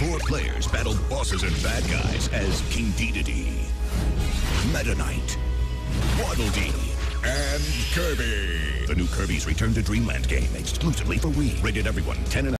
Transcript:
4 players battle bosses and bad guys as King Dedede, Meta Knight, Waddle Dee, and Kirby. The new Kirby's Return to Dreamland game exclusively for Wii. Rated everyone 10 and